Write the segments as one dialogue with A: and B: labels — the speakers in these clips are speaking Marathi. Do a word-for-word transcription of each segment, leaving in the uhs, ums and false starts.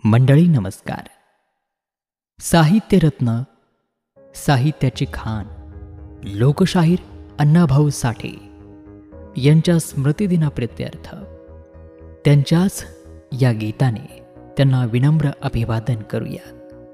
A: मंडळी नमस्कार. साहित्यरत्न, साहित्याची खान, लोकशाहीर अण्णाभाऊ साठे यांच्या स्मृतिदिनाप्रित्यर्थ त्यांच्याच या गीताने त्यांना विनम्र अभिवादन करूया.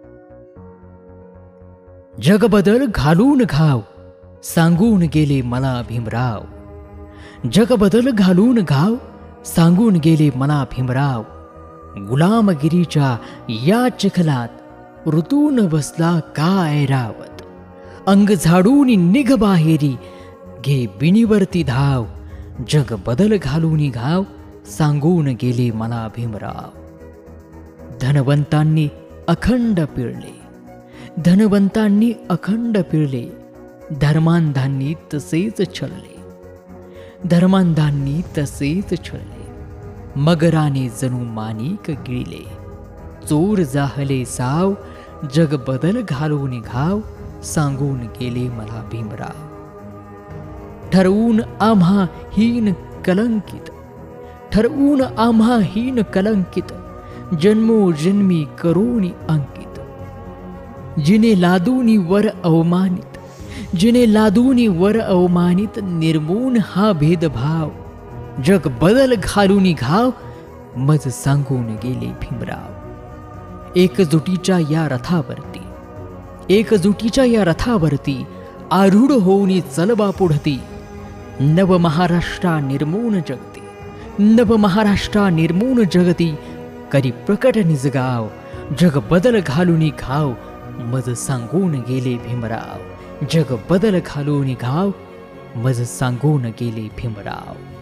A: जगबदल घालून घाव सांगून गेले मला भीमराव. जगबदल घालून घाव सांगून गेले मला भीमराव. गुलामगिरीच्या या चिखलात ऋतून बसला काय रावत. अंग झाडून निघ बाहेरी घे बिनीवरती धाव. जग बदल घालून घाव सांगून गेले मला भीमराव. धनवंतांनी अखंड पिळले, धनवंतांनी अखंड पिळले. धर्मांधांनी तसेच छळले, धर्मांधांनी तसेच छळले. मगराने जणू माणिक गिळले, चोर जाहले साव. जग बदल घालून घाव सांगून गेले मला भीमराव. ठरवून आम्हा हीन कलंकित, ठरवून आम्हा हीन कलंकित. जन्मोजन्मी करोनी अंकित. जिने लादूनी वर अवमानित, जिने लादूनी वर अवमानित. निर्मून हा भेदभाव. जग बदल घालून घाव मज सांगून गेले भीमराव. एकजुटीच्या या रथावरती, एकजुटीच्या या रथावरती आरूढ होऊनी चलबा पुढती. नव महाराष्ट्रा निर्मून जगती, नव महाराष्ट्रा निर्मून जगती. करी प्रकट निजगाव. जग बदल घालून घाव मज सांगून गेले भीमराव. जग बदल घालून घाव मज सांगून गेले भीमराव.